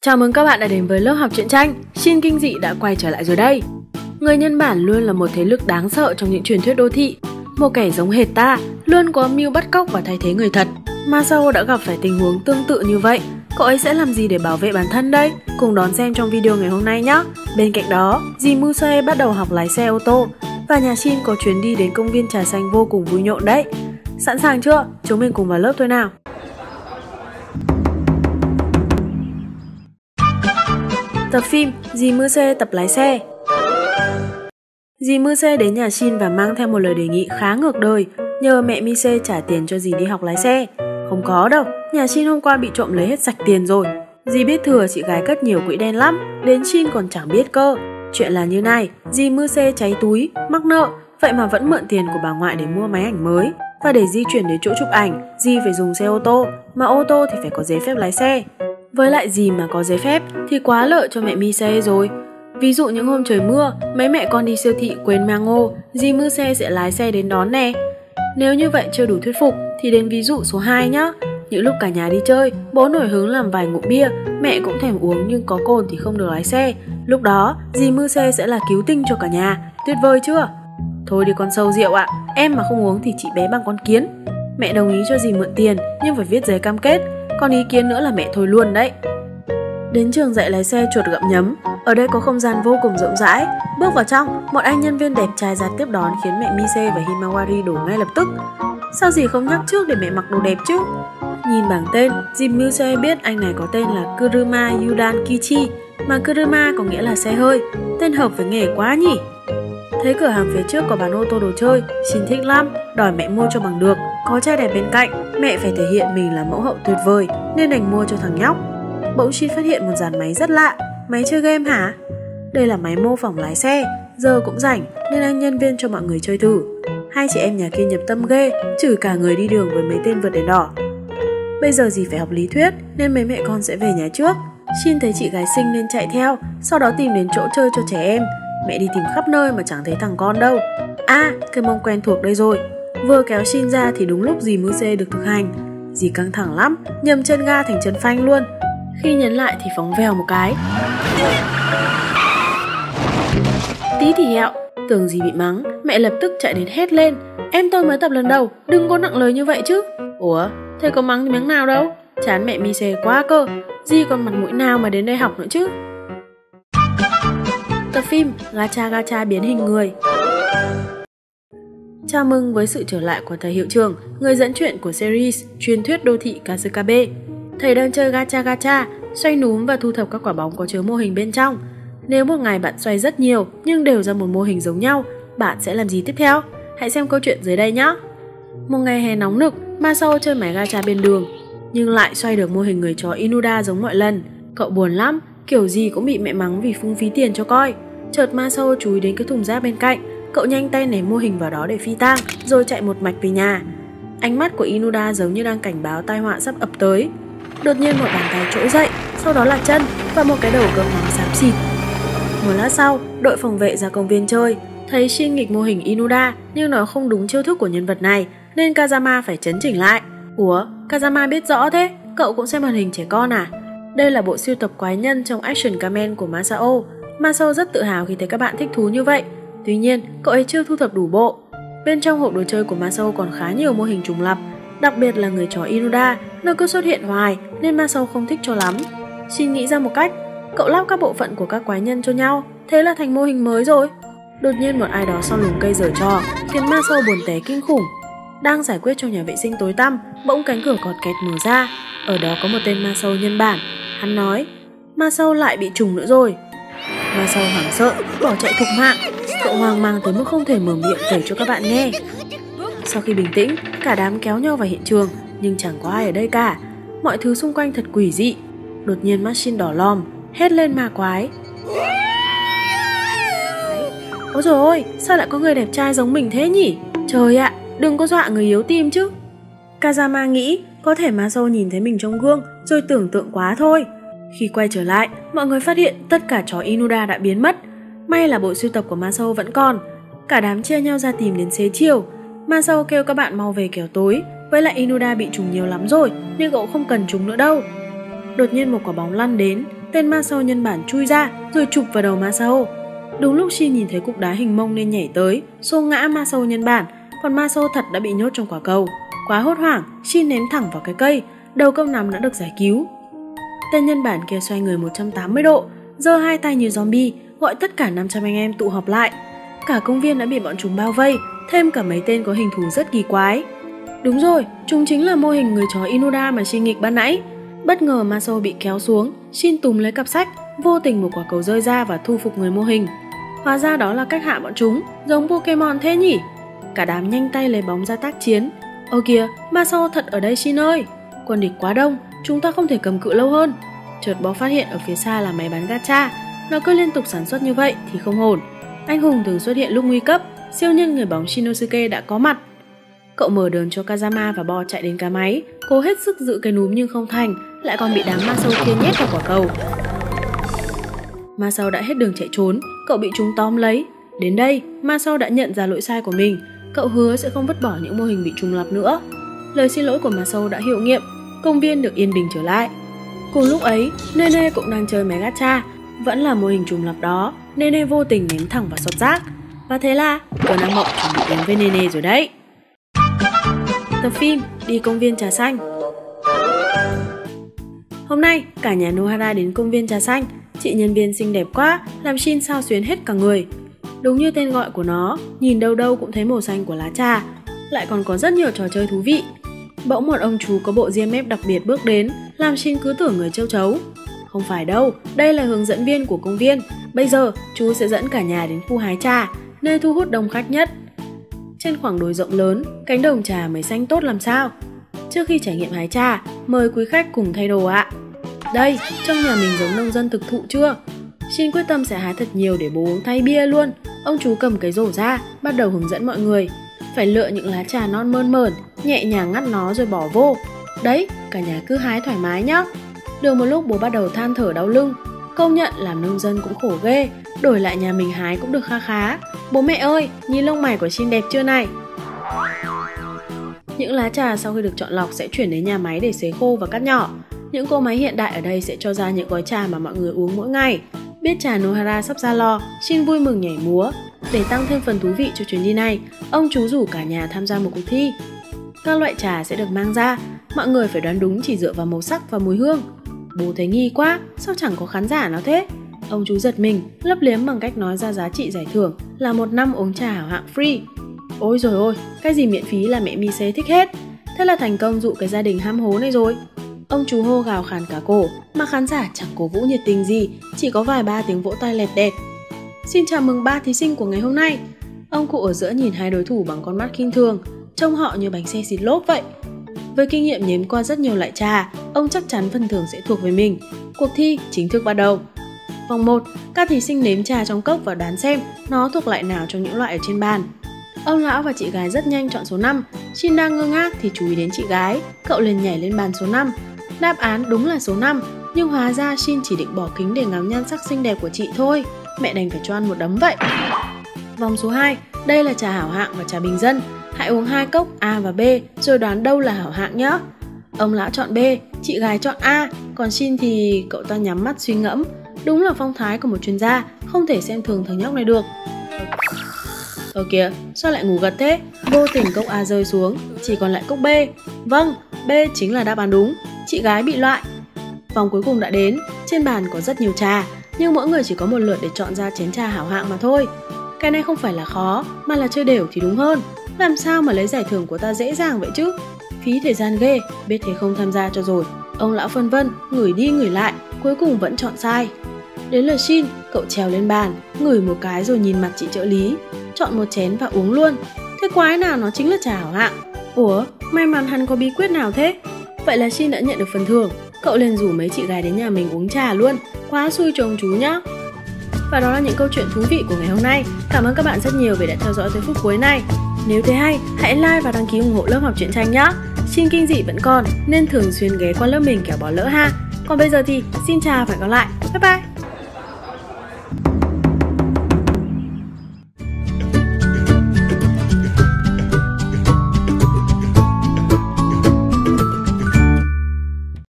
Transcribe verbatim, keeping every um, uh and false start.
Chào mừng các bạn đã đến với lớp học truyện tranh. Shin kinh dị đã quay trở lại rồi đây. Người nhân bản luôn là một thế lực đáng sợ trong những truyền thuyết đô thị. Một kẻ giống hệt ta, luôn có mưu bắt cóc và thay thế người thật. Masao đã gặp phải tình huống tương tự như vậy. Cậu ấy sẽ làm gì để bảo vệ bản thân đây? Cùng đón xem trong video ngày hôm nay nhé. Bên cạnh đó, dì Muse bắt đầu học lái xe ô tô và nhà Shin có chuyến đi đến công viên trà xanh vô cùng vui nhộn đấy. Sẵn sàng chưa? Chúng mình cùng vào lớp thôi nào. Tập phim dì Muse tập lái xe. Dì Muse đến nhà Shin và mang theo một lời đề nghị khá ngược đời, nhờ mẹ Mise trả tiền cho dì đi học lái xe. Không có đâu, nhà Shin hôm qua bị trộm lấy hết sạch tiền rồi. Dì biết thừa chị gái cất nhiều quỹ đen lắm, đến Shin còn chẳng biết cơ. Chuyện là như này, dì Muse cháy túi, mắc nợ, vậy mà vẫn mượn tiền của bà ngoại để mua máy ảnh mới. Và để di chuyển đến chỗ chụp ảnh, dì phải dùng xe ô tô, mà ô tô thì phải có giấy phép lái xe. Với lại dì mà có giấy phép thì quá lợi cho mẹ Mise rồi. Ví dụ những hôm trời mưa, mấy mẹ con đi siêu thị quên mang ô, dì Muse sẽ lái xe đến đón nè. Nếu như vậy chưa đủ thuyết phục thì đến ví dụ số hai nhá. Những lúc cả nhà đi chơi, bố nổi hứng làm vài ngụm bia, mẹ cũng thèm uống nhưng có cồn thì không được lái xe. Lúc đó, dì Muse sẽ là cứu tinh cho cả nhà, tuyệt vời chưa? Thôi đi con sâu rượu ạ, em mà không uống thì chị bé bằng con kiến. Mẹ đồng ý cho dì mượn tiền nhưng phải viết giấy cam kết, còn ý kiến nữa là mẹ thôi luôn đấy. Đến trường dạy lái xe chuột gặm nhấm, ở đây có không gian vô cùng rộng rãi. Bước vào trong, một anh nhân viên đẹp trai ra tiếp đón khiến mẹ Mise và Himawari đổ ngay lập tức. Sao dì không nhắc trước để mẹ mặc đồ đẹp chứ? Nhìn bảng tên, dì Muse biết anh này có tên là Kuruma Yudan Kichi, mà Kuruma có nghĩa là xe hơi, tên hợp với nghề quá nhỉ. Thấy cửa hàng phía trước có bán ô tô đồ chơi, Shin thích lắm, đòi mẹ mua cho bằng được. Có trai đẹp bên cạnh, mẹ phải thể hiện mình là mẫu hậu tuyệt vời nên đành mua cho thằng nhóc. Bỗng Shin phát hiện một dàn máy rất lạ. Máy chơi game hả? Đây là máy mô phỏng lái xe, giờ cũng rảnh nên anh nhân viên cho mọi người chơi thử. Hai chị em nhà kia nhập tâm ghê, chửi cả người đi đường với mấy tên vượt đèn đỏ. Bây giờ dì phải học lý thuyết nên mấy mẹ con sẽ về nhà trước. Shin thấy chị gái xinh nên chạy theo, sau đó tìm đến chỗ chơi cho trẻ em. Mẹ đi tìm khắp nơi mà chẳng thấy thằng con đâu. À, cái mông quen thuộc đây rồi. Vừa kéo Shin ra thì đúng lúc dì Muse được thực hành. Dì căng thẳng lắm, nhầm chân ga thành chân phanh luôn. Khi nhấn lại thì phóng vèo một cái. Tí thì hẹo, tưởng dì bị mắng, mẹ lập tức chạy đến hét lên. Em tôi mới tập lần đầu, đừng có nặng lời như vậy chứ. Ủa, thế có mắng thì mắng nào đâu. Chán mẹ Mise quá cơ, dì còn mặt mũi nào mà đến đây học nữa chứ. Tập phim Gacha Gacha biến hình người. Chào mừng với sự trở lại của thầy hiệu trưởng, người dẫn chuyện của series truyền thuyết đô thị Kasukabe. Thầy đang chơi Gacha Gacha, xoay núm và thu thập các quả bóng có chứa mô hình bên trong. Nếu một ngày bạn xoay rất nhiều nhưng đều ra một mô hình giống nhau, bạn sẽ làm gì tiếp theo? Hãy xem câu chuyện dưới đây nhé. Một ngày hè nóng nực, Masao chơi máy gacha bên đường, nhưng lại xoay được mô hình người chó Inuda giống mọi lần. Cậu buồn lắm, kiểu gì cũng bị mẹ mắng vì phung phí tiền cho coi. Chợt Masao chú ý đến cái thùng rác bên cạnh, cậu nhanh tay ném mô hình vào đó để phi tang, rồi chạy một mạch về nhà. Ánh mắt của Inuda giống như đang cảnh báo tai họa sắp ập tới. Đột nhiên một bàn tay trỗi dậy, sau đó là chân và một cái đầu cơm nóng xám xịt. Một lát sau, đội phòng vệ ra công viên chơi, thấy Shin nghịch mô hình Inuda nhưng nó không đúng chiêu thức của nhân vật này nên Kazama phải chấn chỉnh lại. Ủa, Kazama biết rõ thế, cậu cũng xem màn hình trẻ con à? Đây là bộ sưu tập quái nhân trong Action Kamen của Masao. Masao rất tự hào khi thấy các bạn thích thú như vậy. Tuy nhiên, cậu ấy chưa thu thập đủ bộ. Bên trong hộp đồ chơi của Masao còn khá nhiều mô hình trùng lặp, đặc biệt là người chó Inuda, nó cứ xuất hiện hoài nên Masao không thích cho lắm. Shin nghĩ ra một cách, cậu lắp các bộ phận của các quái nhân cho nhau, thế là thành mô hình mới rồi. Đột nhiên một ai đó sau lùm cây giở trò, khiến Masao buồn té kinh khủng. Đang giải quyết trong nhà vệ sinh tối tăm, bỗng cánh cửa cọt kẹt mở ra. Ở đó có một tên Masao nhân bản. Hắn nói, Masao lại bị trùng nữa rồi. Masao hoảng sợ, bỏ chạy thục mạng. Cậu hoang mang tới mức không thể mở miệng kể cho các bạn nghe. Sau khi bình tĩnh, cả đám kéo nhau vào hiện trường, nhưng chẳng có ai ở đây cả. Mọi thứ xung quanh thật quỷ dị. Đột nhiên mắt Shin đỏ lòm, hét lên ma quái. Ôi dồi ôi, sao lại có người đẹp trai giống mình thế nhỉ? Trời ạ, đừng có dọa người yếu tim chứ. Kazama nghĩ có thể Masao nhìn thấy mình trong gương rồi tưởng tượng quá thôi. Khi quay trở lại, mọi người phát hiện tất cả chó Inuda đã biến mất. May là bộ sưu tập của Masao vẫn còn. Cả đám chia nhau ra tìm đến xế chiều. Masao kêu các bạn mau về kẻo tối. Với lại Inuda bị trùng nhiều lắm rồi, nhưng cậu không cần chúng nữa đâu. Đột nhiên một quả bóng lăn đến, tên ma sâu nhân bản chui ra rồi chụp vào đầu ma sâu. Đúng lúc Shin nhìn thấy cục đá hình mông nên nhảy tới, xô ngã ma sâu nhân bản, còn ma sâu thật đã bị nhốt trong quả cầu. Quá hốt hoảng, Shin ném thẳng vào cái cây, đầu câu nắm đã được giải cứu. Tên nhân bản kia xoay người một trăm tám mươi độ, giơ hai tay như zombie, gọi tất cả năm trăm anh em tụ họp lại. Cả công viên đã bị bọn chúng bao vây, thêm cả mấy tên có hình thù rất kỳ quái. Đúng rồi, chúng chính là mô hình người chó Inuda mà Shin nghịch ban nãy. Bất ngờ ma sâu bị kéo xuống, Shin túm lấy cặp sách, vô tình một quả cầu rơi ra và thu phục người mô hình. Hóa ra đó là cách hạ bọn chúng, giống Pokemon thế nhỉ? Cả đám nhanh tay lấy bóng ra tác chiến. Ơ kìa, ma sâu thật ở đây Shin ơi! Quân địch quá đông, chúng ta không thể cầm cự lâu hơn. Chợt Bo phát hiện ở phía xa là máy bán gacha. Nó cứ liên tục sản xuất như vậy thì không ổn. Anh hùng thường xuất hiện lúc nguy cấp, siêu nhân người bóng Shinosuke đã có mặt. Cậu mở đường cho Kazama và Bo chạy đến cái máy, cố hết sức giữ cái núm nhưng không thành, lại còn bị đám ma sâu kia nhét vào quả cầu. Ma sâu đã hết đường chạy trốn, cậu bị chúng tóm lấy. Đến đây, ma sâu đã nhận ra lỗi sai của mình, cậu hứa sẽ không vứt bỏ những mô hình bị trùng lặp nữa. Lời xin lỗi của ma sâu đã hiệu nghiệm, công viên được yên bình trở lại. Cùng lúc ấy, Nene cũng đang chơi máy gacha, vẫn là mô hình trùng lặp đó. Nene vô tình ném thẳng vào sọt rác. Và thế là cơn ác mộng chuẩn bị đến với Nene rồi đấy. Tập phim đi công viên trà xanh. Hôm nay cả nhà Nohara đến công viên trà xanh. Chị nhân viên xinh đẹp quá, làm Shin xao xuyến hết cả người. Đúng như tên gọi của nó, nhìn đâu đâu cũng thấy màu xanh của lá trà. Lại còn có rất nhiều trò chơi thú vị. Bỗng một ông chú có bộ ria mép đặc biệt bước đến, làm Shin cứ tưởng người châu chấu. Không phải đâu, đây là hướng dẫn viên của công viên. Bây giờ chú sẽ dẫn cả nhà đến khu hái trà, nơi thu hút đông khách nhất. Trên khoảng đồi rộng lớn, cánh đồng trà mới xanh tốt làm sao. Trước khi trải nghiệm hái trà, mời quý khách cùng thay đồ ạ. Đây, trong nhà mình giống nông dân thực thụ chưa? Shin quyết tâm sẽ hái thật nhiều để bố uống thay bia luôn. Ông chú cầm cái rổ ra, bắt đầu hướng dẫn mọi người. Phải lựa những lá trà non mơn mởn, nhẹ nhàng ngắt nó rồi bỏ vô. Đấy, cả nhà cứ hái thoải mái nhá. Được một lúc bố bắt đầu than thở đau lưng. Công nhận làm nông dân cũng khổ ghê, đổi lại nhà mình hái cũng được kha khá. Bố mẹ ơi, nhìn lông mày của Shin đẹp chưa này? Những lá trà sau khi được chọn lọc sẽ chuyển đến nhà máy để sấy khô và cắt nhỏ. Những cỗ máy hiện đại ở đây sẽ cho ra những gói trà mà mọi người uống mỗi ngày. Biết trà Nohara sắp ra lò, Shin vui mừng nhảy múa. Để tăng thêm phần thú vị cho chuyến đi này, ông chú rủ cả nhà tham gia một cuộc thi. Các loại trà sẽ được mang ra, mọi người phải đoán đúng chỉ dựa vào màu sắc và mùi hương. Bố thấy nghi quá, sao chẳng có khán giả nào thế? Ông chú giật mình, lấp liếm bằng cách nói ra giá trị giải thưởng là một năm uống trà hảo hạng free. Ôi rồi ôi, cái gì miễn phí là mẹ Mise thích hết. Thế là thành công dụ cái gia đình ham hố này rồi. Ông chú hô gào khàn cả cổ, mà khán giả chẳng cổ vũ nhiệt tình gì, chỉ có vài ba tiếng vỗ tay lẹt đẹt. Xin chào mừng ba thí sinh của ngày hôm nay. Ông cụ ở giữa nhìn hai đối thủ bằng con mắt khinh thường, trông họ như bánh xe xịt lốp vậy. Với kinh nghiệm nếm qua rất nhiều loại trà, ông chắc chắn phần thưởng sẽ thuộc về mình. Cuộc thi chính thức bắt đầu. Vòng một, các thí sinh nếm trà trong cốc và đoán xem nó thuộc loại nào trong những loại ở trên bàn. Ông lão và chị gái rất nhanh chọn số năm. Shin đang ngơ ngác thì chú ý đến chị gái, cậu liền nhảy lên bàn số năm. Đáp án đúng là số năm, nhưng hóa ra Shin chỉ định bỏ kính để ngắm nhan sắc xinh đẹp của chị thôi. Mẹ đành phải cho ăn một đấm vậy. Vòng số hai, đây là trà hảo hạng và trà bình dân. Hãy uống hai cốc A và B rồi đoán đâu là hảo hạng nhé. Ông lão chọn B, chị gái chọn A, còn Shin thì cậu ta nhắm mắt suy ngẫm. Đúng là phong thái của một chuyên gia, không thể xem thường thằng nhóc này được. Ờ kìa, sao lại ngủ gật thế? Vô tình cốc A rơi xuống, chỉ còn lại cốc B. Vâng, B chính là đáp án đúng, chị gái bị loại. Vòng cuối cùng đã đến, trên bàn có rất nhiều trà, nhưng mỗi người chỉ có một lượt để chọn ra chén trà hảo hạng mà thôi. Cái này không phải là khó, mà là chơi đều thì đúng hơn. Làm sao mà lấy giải thưởng của ta dễ dàng vậy chứ? Phí thời gian ghê, biết thế không tham gia cho rồi. Ông lão phân vân, ngửi đi ngửi lại, cuối cùng vẫn chọn sai. Đến lượt Shin, cậu trèo lên bàn, ngửi một cái rồi nhìn mặt chị trợ lý, chọn một chén và uống luôn. Thế quái nào nó chính là trà hảo hạng? Ủa, may mắn hắn có bí quyết nào thế? Vậy là Shin đã nhận được phần thưởng, cậu liền rủ mấy chị gái đến nhà mình uống trà luôn. Quá xui cho ông chú nhá. Và đó là những câu chuyện thú vị của ngày hôm nay. Cảm ơn các bạn rất nhiều vì đã theo dõi tới phút cuối này. Nếu thấy hay, hãy like và đăng ký ủng hộ lớp học truyện tranh nhé. Shin kinh dị vẫn còn nên thường xuyên ghé qua lớp mình kẻo bỏ lỡ ha. Còn bây giờ thì xin chào và hẹn gặp lại. Bye bye.